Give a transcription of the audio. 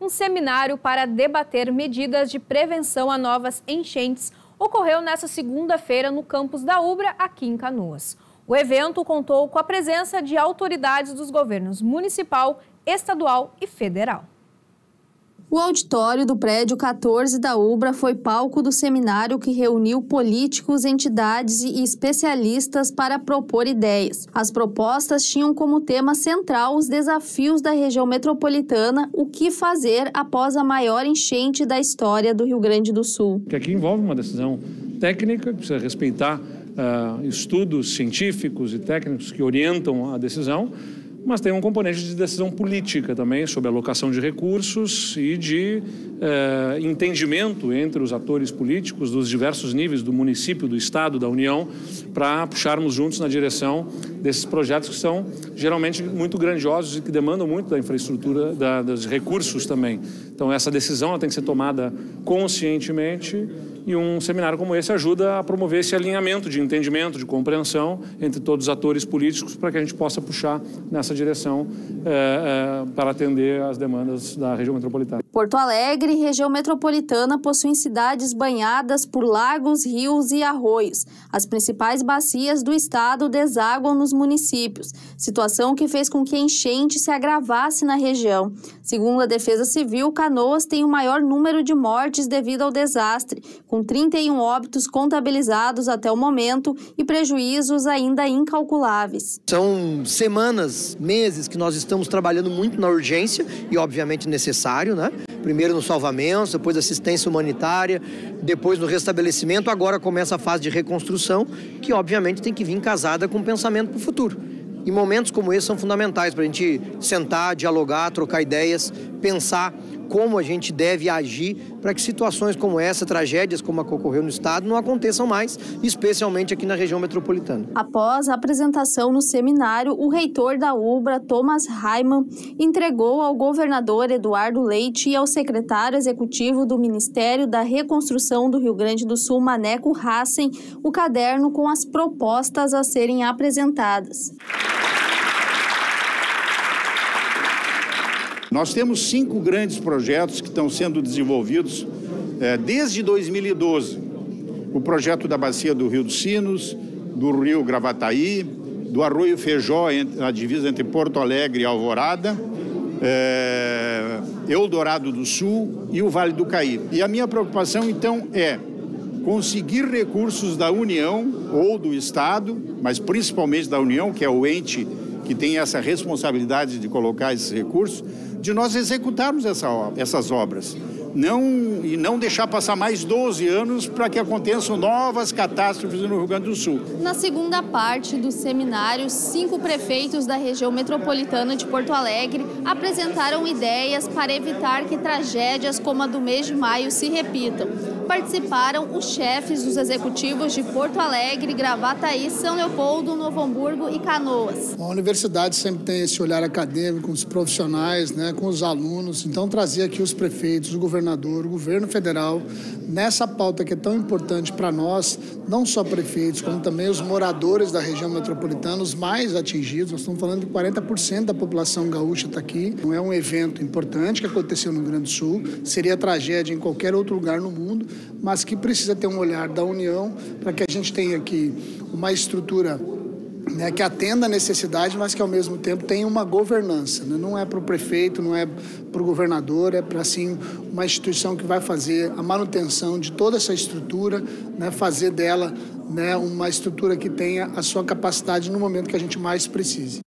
Um seminário para debater medidas de prevenção a novas enchentes ocorreu nesta segunda-feira no campus da Ubra, aqui em Canoas. O evento contou com a presença de autoridades dos governos municipal, estadual e federal. O auditório do prédio 14 da Ubra foi palco do seminário que reuniu políticos, entidades e especialistas para propor ideias. As propostas tinham como tema central os desafios da região metropolitana, o que fazer após a maior enchente da história do Rio Grande do Sul. Que aqui envolve uma decisão técnica, que precisa respeitar estudos científicos e técnicos que orientam a decisão, mas tem um componente de decisão política também sobre a alocação de recursos e de entendimento entre os atores políticos dos diversos níveis do município, do estado, da União, para puxarmos juntos na direção desses projetos que são geralmente muito grandiosos e que demandam muito da infraestrutura, dos recursos também. Então essa decisão ela tem que ser tomada conscientemente e um seminário como esse ajuda a promover esse alinhamento de entendimento, de compreensão entre todos os atores políticos para que a gente possa puxar nessa direção para atender às demandas da região metropolitana. Porto Alegre e região metropolitana possuem cidades banhadas por lagos, rios e arroios. As principais bacias do estado desaguam nos municípios, situação que fez com que a enchente se agravasse na região. Segundo a Defesa Civil, Canoas tem o maior número de mortes devido ao desastre, com 31 óbitos contabilizados até o momento e prejuízos ainda incalculáveis. São semanas, meses que nós estamos trabalhando muito na urgência e obviamente necessário, né? Primeiro no salvamento, depois assistência humanitária, depois no restabelecimento, agora começa a fase de reconstrução, que obviamente tem que vir casada com pensamento para o futuro. E momentos como esse são fundamentais para a gente sentar, dialogar, trocar ideias, pensar como a gente deve agir para que situações como essa, tragédias como a que ocorreu no estado, não aconteçam mais, especialmente aqui na região metropolitana. Após a apresentação no seminário, o reitor da Ubra, Thomas Raimann, entregou ao governador Eduardo Leite e ao secretário executivo do Ministério da Reconstrução do Rio Grande do Sul, Maneco Hassen, o caderno com as propostas a serem apresentadas. Nós temos 5 grandes projetos que estão sendo desenvolvidos desde 2012. O projeto da Bacia do Rio dos Sinos, do Rio Gravataí, do Arroio Feijó, na divisa entre Porto Alegre e Alvorada, Eldorado do Sul e o Vale do Caí. E a minha preocupação, então, é conseguir recursos da União ou do Estado, mas principalmente da União, que é o ente que tem essa responsabilidade de colocar esses recursos, de nós executarmos essas obras. E não deixar passar mais 12 anos para que aconteçam novas catástrofes no Rio Grande do Sul. Na segunda parte do seminário, 5 prefeitos da região metropolitana de Porto Alegre apresentaram ideias para evitar que tragédias como a do mês de maio se repitam. Participaram os chefes dos executivos de Porto Alegre, Gravataí, São Leopoldo, Novo Hamburgo e Canoas. A universidade sempre tem esse olhar acadêmico, com os profissionais, com os alunos. Então, trazer aqui os prefeitos, o governador, o governo federal, nessa pauta que é tão importante para nós, não só prefeitos, como também os moradores da região metropolitana, os mais atingidos. Nós estamos falando de 40% da população gaúcha está aqui. Não é um evento importante que aconteceu no Rio Grande do Sul, seria tragédia em qualquer outro lugar no mundo, mas que precisa ter um olhar da União para que a gente tenha aqui uma estrutura que atenda a necessidade, mas que ao mesmo tempo tenha uma governança. Não é para o prefeito, não é para o governador, é para assim uma instituição que vai fazer a manutenção de toda essa estrutura, fazer dela uma estrutura que tenha a sua capacidade no momento que a gente mais precise.